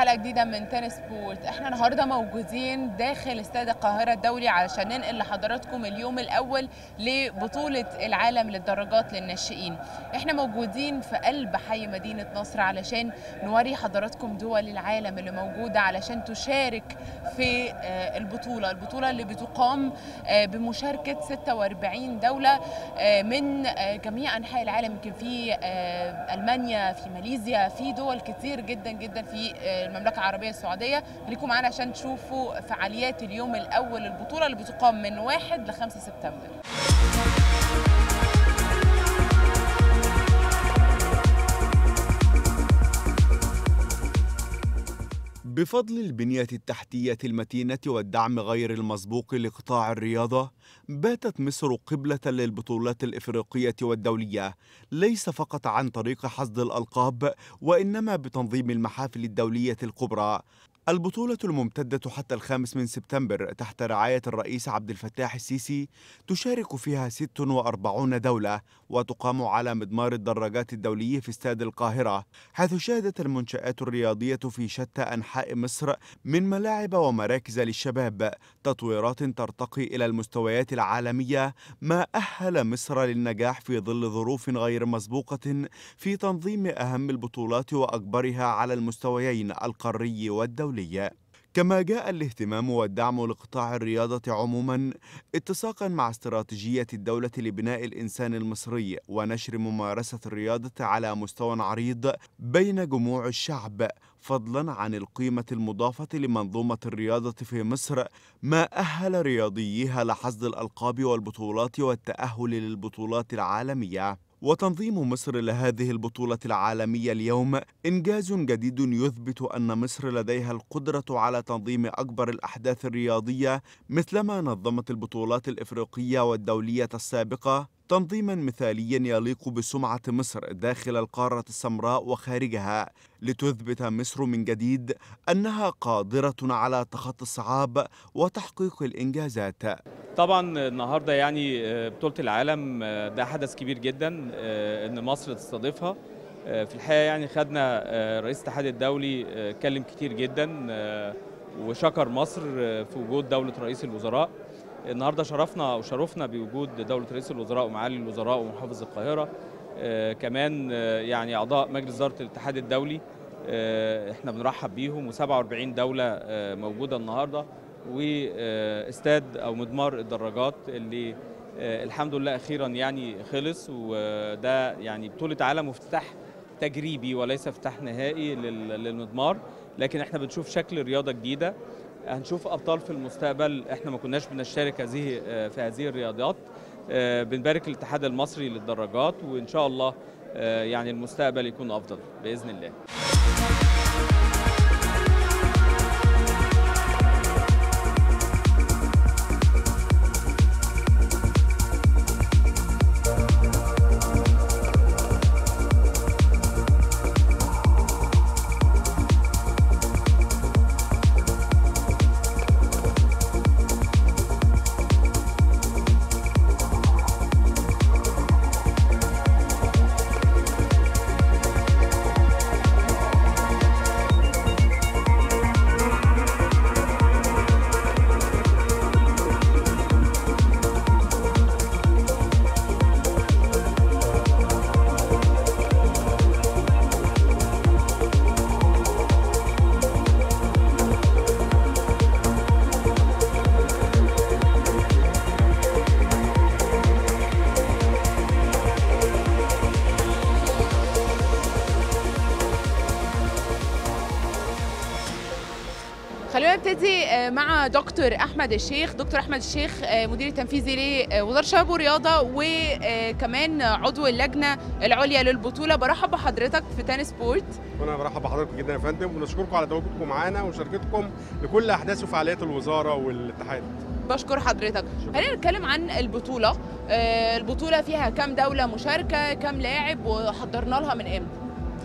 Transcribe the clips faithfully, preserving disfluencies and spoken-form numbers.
حلقة جديدة من تنس سبورت. احنا النهارده موجودين داخل استاد القاهرة الدولي علشان ننقل لحضراتكم اليوم الأول لبطولة العالم للدراجات للناشئين. احنا موجودين في قلب حي مدينة نصر علشان نوري حضراتكم دول العالم اللي موجودة علشان تشارك في البطولة، البطولة اللي بتقام بمشاركة ستة وأربعين دولة من جميع أنحاء العالم. يمكن في ألمانيا، في ماليزيا، في دول كتير جدا جدا في المملكة العربية السعودية. خليكم معانا عشان تشوفوا فعاليات اليوم الأول البطولة اللي بتقام من واحد لخمسة سبتمبر. بفضل البنية التحتية المتينة والدعم غير المسبوق لقطاع الرياضة، باتت مصر قبلة للبطولات الإفريقية والدولية، ليس فقط عن طريق حصد الألقاب وإنما بتنظيم المحافل الدولية الكبرى. البطولة الممتدة حتى الخامس من سبتمبر تحت رعاية الرئيس عبد الفتاح السيسي تشارك فيها ست وأربعين دولة، وتقام على مضمار الدراجات الدولي في استاد القاهرة، حيث شهدت المنشآت الرياضية في شتى أنحاء مصر من ملاعب ومراكز للشباب تطويرات ترتقي إلى المستويات العالمية، ما أهل مصر للنجاح في ظل ظروف غير مسبوقة في تنظيم أهم البطولات وأكبرها على المستويين القاري والدولي. كما جاء الاهتمام والدعم لقطاع الرياضة عموما اتساقا مع استراتيجية الدولة لبناء الإنسان المصري ونشر ممارسة الرياضة على مستوى عريض بين جموع الشعب، فضلا عن القيمة المضافة لمنظومة الرياضة في مصر، ما أهل رياضييها لحصد الألقاب والبطولات والتأهل للبطولات العالمية. وتنظيم مصر لهذه البطولة العالمية اليوم إنجاز جديد يثبت أن مصر لديها القدرة على تنظيم أكبر الأحداث الرياضية، مثلما نظمت البطولات الإفريقية والدولية السابقة تنظيما مثاليا يليق بسمعة مصر داخل القارة السمراء وخارجها، لتثبت مصر من جديد أنها قادرة على تخطي الصعاب وتحقيق الإنجازات. طبعا النهارده يعني بطولة العالم ده حدث كبير جدا ان مصر تستضيفها. في الحقيقة يعني خدنا رئيس الاتحاد الدولي اتكلم كتير جدا وشكر مصر في وجود دولة رئيس الوزراء. النهارده شرفنا وشرفنا بوجود دولة رئيس الوزراء ومعالي الوزراء ومحافظ القاهرة، كمان يعني أعضاء مجلس إدارة الاتحاد الدولي احنا بنرحب بيهم، وسبعة وأربعين دولة موجودة النهارده، واستاد او مضمار الدراجات اللي الحمد لله اخيرا يعني خلص. وده يعني بطولة عالم وافتتاح تجريبي وليس افتتاح نهائي للمضمار، لكن احنا بنشوف شكل رياضة جديدة، هنشوف ابطال في المستقبل احنا ما كناش بنشارك هذه في هذه الرياضات. بنبارك الاتحاد المصري للدراجات، وان شاء الله يعني المستقبل يكون افضل باذن الله. خلونا نبتدي مع دكتور احمد الشيخ. دكتور احمد الشيخ مدير التنفيذي لوزاره الشباب والرياضه وكمان عضو اللجنه العليا للبطوله. برحب بحضرتك في تنس سبورت. وانا برحب بحضرتك جدا يا فندم، ونشكركم على تواجدكم معانا ومشاركتكم لكل احداث وفعاليات الوزاره والاتحاد. بشكر حضرتك. خلينا نتكلم عن البطوله. البطوله فيها كام دوله مشاركه، كام لاعب، وحضرنا لها من امتى؟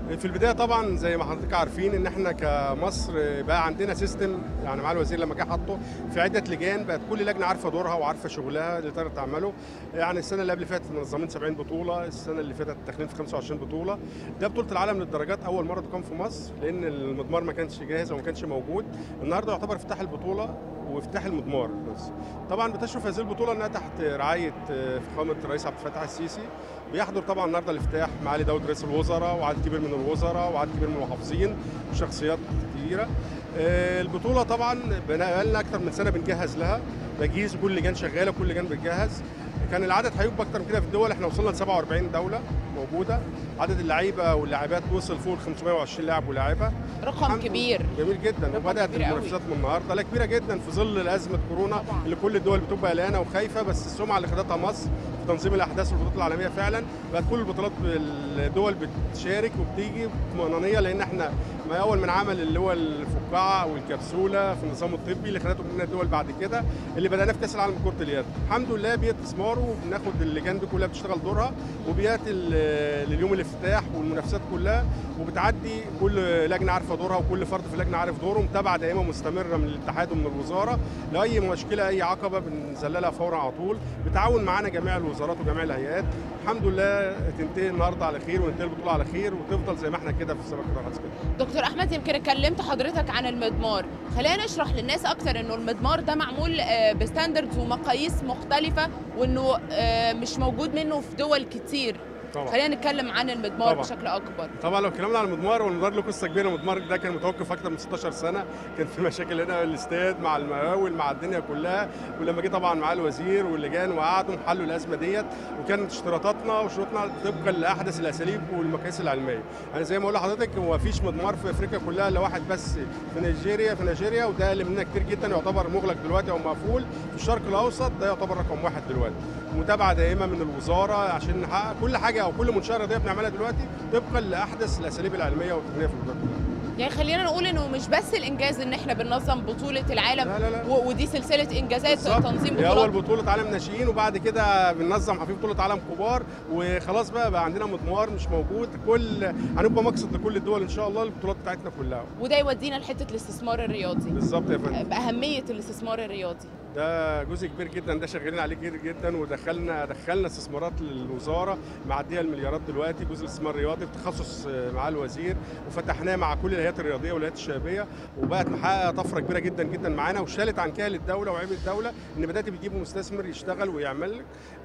في البدايه طبعا زي ما حضرتك عارفين ان احنا كمصر بقى عندنا سيستم، يعني مع الوزير لما جه حطه في عده لجان، بقت كل لجنه عارفه دورها وعارفه شغلها اللي تقدر تعمله. يعني السنه اللي قبل فاتت منظمين سبعين بطوله، السنه اللي فاتت داخلين في خمسة وعشرين بطوله. ده بطوله العالم للدراجات اول مره تقام في مصر، لان المضمار ما كانش جاهز او ما كانش موجود. النهارده يعتبر افتتاح البطوله وافتتاح المضمار بس. طبعا بتشرف هذه البطوله انها تحت رعايه فخامه الرئيس عبد الفتاح السيسي. بيحضر طبعا النهارده الافتتاح معالي داود رئيس الوزراء وعدد كبير من الوزراء وعدد كبير من المحافظين وشخصيات كبيره. البطوله طبعا بقى لنا اكثر من سنه بنجهز لها، تجهيز كل لجان شغاله، كل لجان بتجهز. كان العدد هيبقى اكتر من كده في الدول، احنا وصلنا ل سبعة وأربعين دوله موجوده. عدد اللعيبه واللاعبات وصل فوق ال خمسمائة وعشرين لاعب ولاعبه، رقم كبير جميل جدا. وبدات المنافسات من النهارده لا كبيره جدا في ظل ازمه كورونا طبعا. اللي كل الدول بتبقى قلقانه وخايفه، بس السمعه اللي خدتها مصر في تنظيم الاحداث والبطولات العالميه فعلا بقت كل البطولات الدول بتشارك وبتيجي بطمانينيه، لان احنا ما اول من عمل اللي هو الفقاعه والكبسوله في النظام الطبي اللي خدته مننا الدول بعد كده، اللي بدانا في كاس العالم لكره اليد. الحمد لله بيئه استثمار وبناخد اللجان دي كلها بتشتغل دورها، وبيئه لليوم الافتتاح والمنافسات كلها، وبتعدي كل لجنه عارفه دورها وكل فرد في اللجنه عارف دوره. متابعه دائمه مستمره من الاتحاد ومن الوزاره لاي مشكله اي عقبه بنذللها فورا على طول، بتعاون معانا جميع الوزارات وجميع الهيئات. الحمد لله تنتهي النهارده على خير وننتهي البطوله على خير وتفضل زي ما احنا كده في سباق الرقص كده. دكتور احمد، يمكن كلمت حضرتك عن المضمار، خلينا نشرح للناس اكتر انه المضمار ده معمول بستاندردز ومقاييس مختلفه، وانه مش موجود منه في دول كتير. طبعا. خلينا نتكلم عن المضمار طبعا. بشكل اكبر. طبعا لو اتكلمنا عن المضمار، والمضمار له قصه كبيره. المضمار ده كان متوقف اكتر من ستاشر سنه، كان في مشاكل هنا الاستاد مع المقاول مع الدنيا كلها، ولما جه طبعا مع الوزير واللجان وقعدوا حلوا الازمه ديت، وكانت اشتراطاتنا وشروطنا طبقا لاحدث الاساليب والمقاييس العلميه. يعني زي ما اقول لحضرتك هو ما فيش مضمار في افريقيا كلها الا واحد بس في نيجيريا في نيجيريا وده اللي مننا كتير جدا، يعتبر مغلق دلوقتي او مقفول. في الشرق الاوسط ده يعتبر رقم واحد دلوقتي. متابعه دائمه من الوزاره عشان نحقق كل حاجه او كل منشاه رياضيه بنعملها دلوقتي طبقا لاحدث الاساليب العلميه والتقنيه في الوزاره. يعني خلينا نقول انه مش بس الانجاز ان احنا بننظم بطوله العالم، لا لا لا. ودي سلسله انجازات بالزبط. تنظيم بطولات. اول بطوله عالم ناشئين وبعد كده بننظم في بطوله عالم كبار، وخلاص بقى بقى عندنا مضمار مش موجود. كل هنبقى مقصد لكل الدول ان شاء الله البطولات بتاعتنا كلها. وده يودينا لحته الاستثمار الرياضي. بالظبط يا فندم. باهميه الاستثمار الرياضي. ده جزء كبير جدا، ده شغالين عليه كتير جدا، ودخلنا دخلنا استثمارات للوزاره معديه المليارات دلوقتي. جزء الاستثمار الرياضي بتخصص مع الوزير، وفتحناه مع كل الهيئات الرياضيه والهيئات الشبابيه، وبقت محققه طفره كبيره جدا جدا معانا، وشالت عن كاهل الدوله وعبء الدوله ان بدات بتجيب مستثمر يشتغل ويعمل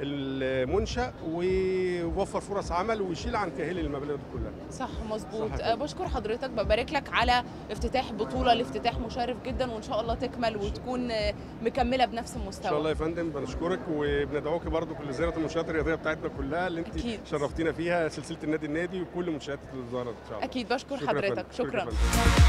المنشا ويوفر فرص عمل ويشيل عن كاهل المبالغ دي كلها. صح مظبوط. أه بشكر حضرتك، ببارك لك على افتتاح بطوله لافتتاح مشرف جدا، وان شاء الله تكمل وتكون مكمله بنفس المستوى. ان شاء الله يا فندم. بنشكرك وبندعوك برضو كل زياره المنشات الرياضيه بتاعتنا كلها اللي انت أكيد. شرفتينا فيها، سلسله النادي النادي وكل منشات الوزاره ان شاء الله. اكيد بشكر حضرتك. شكرا, شكرا.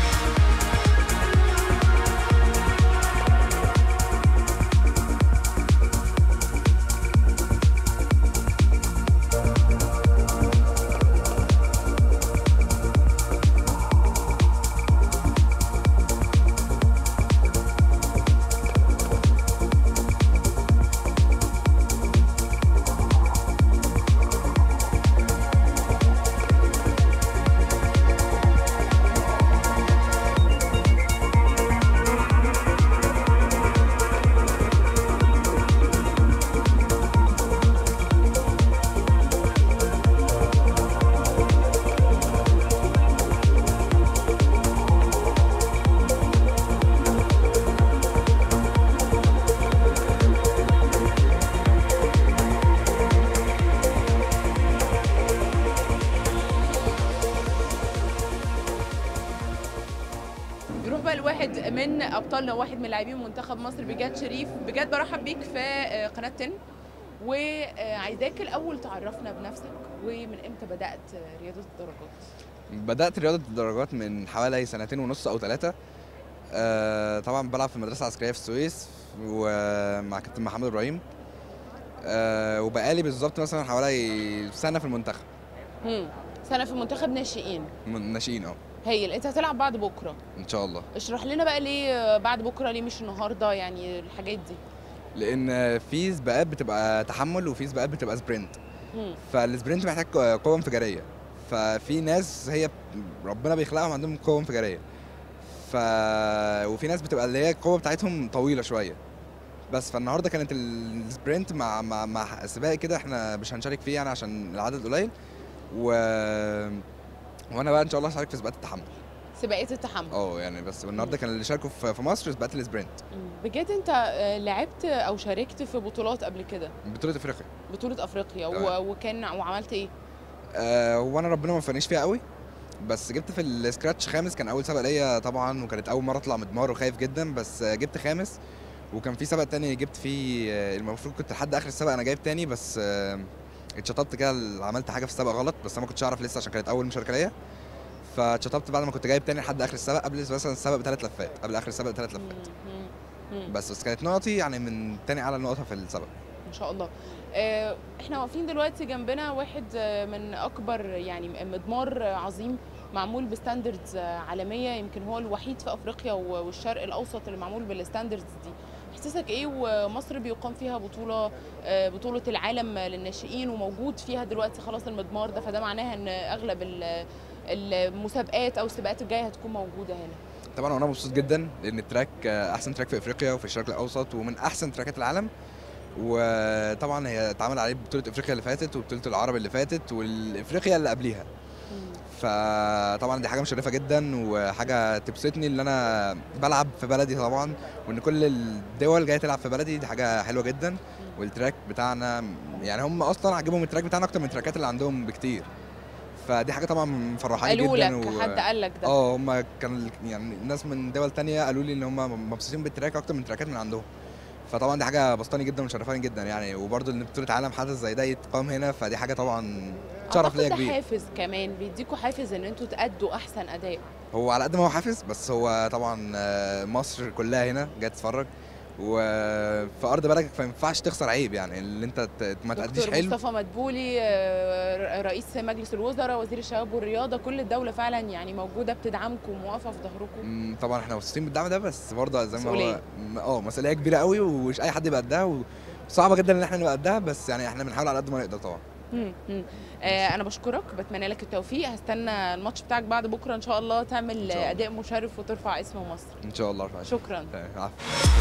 واحد من ابطالنا، واحد من لاعبين منتخب مصر، بجد شريف، بجد برحب بيك في قناه تن، وعايزاك الاول تعرفنا بنفسك ومن امتى بدات رياضه الدراجات. بدات رياضه الدراجات من حوالي سنتين ونص او ثلاثه. أه طبعا بلعب في المدرسه العسكريه في السويس ومع كابتن محمد ابراهيم. أه وبقالي بالظبط مثلا حوالي سنه في المنتخب. امم سنه في المنتخب ناشئين. ناشئين اه. هايل. انت هتلعب بعد بكره ان شاء الله. اشرح لنا بقى ليه بعد بكره، ليه مش النهارده يعني الحاجات دي؟ لان في سباقات بتبقى تحمل وفي سباقات بتبقى سبرنت. مم. فالسبرنت محتاج قوه انفجاريه، ففي ناس هي ربنا بيخلقهم عندهم قوه انفجاريه، ف وفي ناس بتبقى اللي هي القوه بتاعتهم طويله شويه. بس فالنهارده كانت السبرنت مع مع مع سباق كده احنا مش هنشارك فيه يعني عشان العدد قليل، و... وانا بقى ان شاء الله هشارك في سباقات التحمل. سباقات التحمل اه يعني بس النهارده كان اللي شاركوا في مصر سباقات السبرنت. بجد انت لعبت او شاركت في بطولات قبل كده؟ بطوله افريقيا. بطوله افريقيا و... وكان وعملت ايه؟ آه هو انا ربنا ما وفقنيش فيها قوي، بس جبت في السكراتش خامس، كان اول سبق ليا طبعا وكانت اول مره اطلع مدمار وخايف جدا، بس جبت خامس. وكان في سبق تاني جبت فيه المفروض كنت لحد اخر السبق انا جايب تاني، بس اتشطبت كده عملت حاجه في السبق غلط، بس انا ما كنتش اعرف لسه عشان كانت اول مشاركه ليا، فاتشطبت بعد ما كنت جايب تاني لحد اخر السبق قبل مثلا السبق بثلاث لفات، قبل اخر السبق بثلاث لفات. بس بس كانت نقطي يعني من تاني اعلى نقطه في السبق. ما شاء الله. اه احنا واقفين دلوقتي جنبنا واحد من اكبر يعني مدمار عظيم معمول بستاندردز عالميه، يمكن هو الوحيد في افريقيا والشرق الاوسط اللي معمول بالستاندردز دي. احساسك ايه ومصر بيقام فيها بطوله بطوله العالم للناشئين وموجود فيها دلوقتي خلاص المدمار ده، فده معناها ان اغلب المسابقات او السباقات الجايه هتكون موجوده هنا؟ طبعا انا مبسوط جدا لان التراك احسن تراك في افريقيا وفي الشرق الاوسط ومن احسن تراكات العالم، وطبعا هي اتعمل عليه بطوله افريقيا اللي فاتت وبطوله العرب اللي فاتت والافريقيا اللي قبليها. فطبعا دي حاجه مشرفه جدا وحاجه تبسطني ان انا بلعب في بلدي طبعا، وان كل الدول جايه تلعب في بلدي، دي حاجه حلوه جدا. والتراك بتاعنا يعني هم اصلا عجبهم التراك بتاعنا اكتر من التراكات اللي عندهم بكتير، فدي حاجه طبعا مفرحاني جدا. قالوا لك و... حد قال لك ده؟ اه هم كان يعني الناس من دول تانية قالوا لي ان هم مبسوطين بالتراك اكتر من التراكات من عندهم، فطبعا دي حاجه بسطاني جدا ومشرفاني جدا يعني. وبرده ان بطوله عالم حدث زي ده يتقام هنا، فدي حاجه طبعا شرف ليا كبير. ده حافز كمان، بيديكوا حافز ان انتوا تأدوا احسن اداء. هو على قد ما هو حافز، بس هو طبعا مصر كلها هنا جايه تتفرج، وفي ارض بلدك فما ينفعش تخسر عيب يعني اللي انت ما تأديش حلو. مصطفى مدبولي رئيس مجلس الوزراء وزير الشباب والرياضه، كل الدوله فعلا يعني موجوده بتدعمكم وواقفه في ظهركم. طبعا احنا مبسوطين بالدعم ده، بس برضه زي ما هو اه مسؤوليه كبيره قوي ومش اي حد يبقى قدها، وصعبه جدا ان احنا نبقى قدها، بس يعني احنا بنحاول على قد ما نقدر طبعا. امم آه انا بشكرك، بتمنى لك التوفيق، هستنى الماتش بتاعك بعد بكره ان شاء الله تعمل شاء الله اداء مشرف وترفع اسم مصر ان شاء الله. شكرا. عفوا.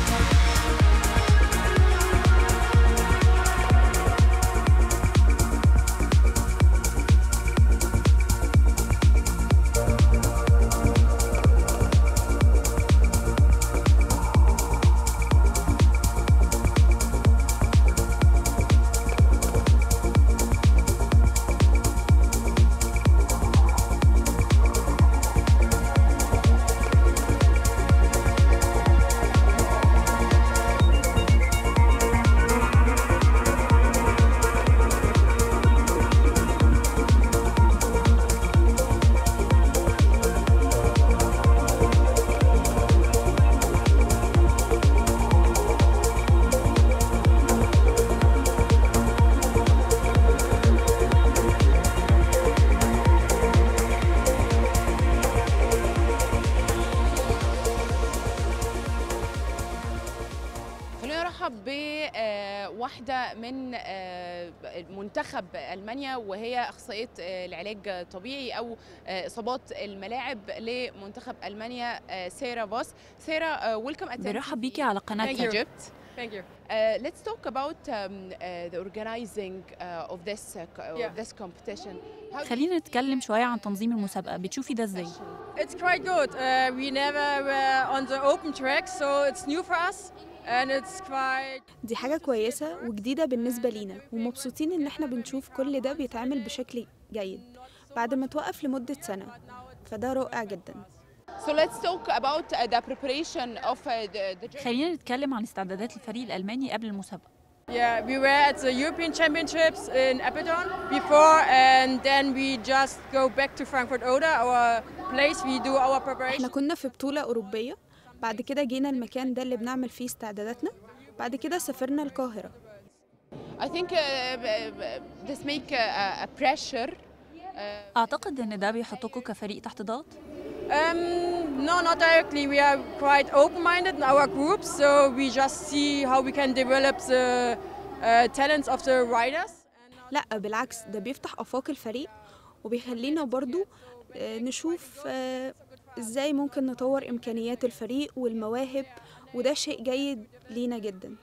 بواحدة من منتخب ألمانيا، وهي أخصائية العلاج الطبيعي أو إصابات الملاعب لمنتخب ألمانيا، سارة باس. سارة، ويلكم. برحب بيكي على قناة Egypt. Thank you. Uh, let's talk about um, uh, the organizing uh, of this uh, yeah. of this competition. خلينا نتكلم شوية عن تنظيم المسابقة، بتشوفي ده ازاي؟ It's quite good. Uh, we never were on the open track, so it's new for us. And it's quite... دي حاجة كويسة وجديدة بالنسبة لينا، ومبسوطين إن احنا بنشوف كل ده بيتعمل بشكل جيد بعد ما توقف لمدة سنة، فده رائع جدا. So let's talk about uh, the preparation of uh, the, the... خلينا نتكلم عن استعدادات الفريق الألماني قبل المسابقة. Yeah, we were at the European Championships in Apeldoorn before, and then we just go back to Frankfurt Oder, our place. We do our preparation. احنا كنا في بطولة أوروبية، بعد كده جينا المكان ده اللي بنعمل فيه استعداداتنا، بعد كده سافرنا القاهرة. I think uh, this make a, a pressure. أعتقد إن ده بيحطكوا كفريق تحت ضغط. Um, no, not directly. We are quite open-minded in our group, so we just see how we can develop the uh, talents of the riders. لا بالعكس، ده بيفتح آفاق الفريق وبيخلينا برضو نشوف ازاي ممكن نطور إمكانيات الفريق والمواهب، وده شيء جيد لينا جدا.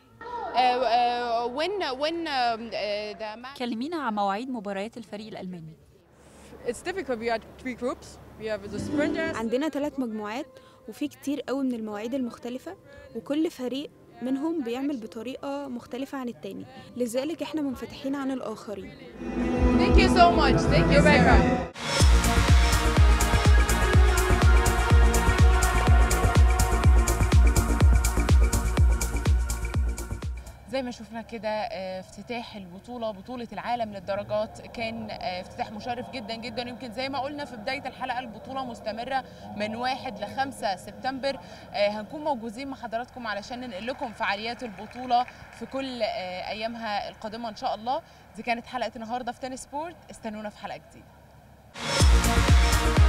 كلمينا عن مواعيد مباريات الفريق الألماني. It's difficult. We are three groups. We have the sprinters. عندنا ثلاث مجموعات وفي كتير قوي من المواعيد المختلفة، وكل فريق منهم بيعمل بطريقة مختلفة عن التاني، لذلك احنا منفتحين عن الآخرين. Thank you so much. Thank you very much. زي ما شفنا كده افتتاح البطولة، بطولة العالم للدرجات، كان افتتاح مشرف جدا جدا. يمكن زي ما قلنا في بداية الحلقة البطولة مستمرة من واحد لخمسة سبتمبر. هنكون موجودين مع حضراتكم علشان ننقل لكم فعاليات البطولة في كل أيامها القادمة إن شاء الله. دي كانت حلقة النهاردة في تاني سبورت، استنونا في حلقة جديدة.